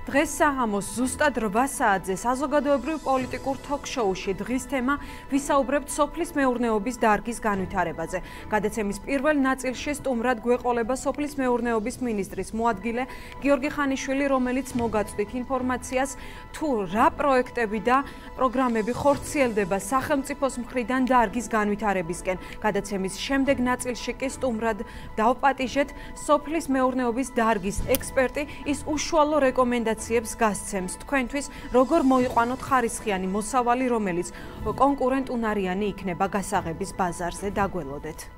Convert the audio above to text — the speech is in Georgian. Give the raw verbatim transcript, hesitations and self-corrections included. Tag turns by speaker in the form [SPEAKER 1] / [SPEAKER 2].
[SPEAKER 1] დღეს საღამოს ზუსტად რვა საათზე საზოგადოებრივ პოლიტიკურ თოქ-შოუში დღის თემა ვისაუბრებთ სოფლის მეურნეობის დარგის განვითარებაზე. გადაცემის პირველ ნაწილში სტუმრად გვეყოლება სოფლის მეურნეობის მინისტრის მოადგილე გიორგი ხანიშვილი, რომელიც მოგაწვდით ინფორმაციას თუ რა პროექტები და პროგრამები ხორციელდება სახელმწიფოს მხრიდან დარგის განვითარებისკენ. გადაცემის შემდეგ ნაწილში კი სტუმრად დავპატიჟეთ სოფლის მეურნეობის დარგის ექსპერტი, ის უშუალო რეკომენდაციას გასცემს თქვენთვის, როგორ მოიყვანოთ ხარისხიანი მოსავალი, რომელიც კონკურენტუნარიანი იქნება გასაღების ბაზარზე. დაგველოდეთ.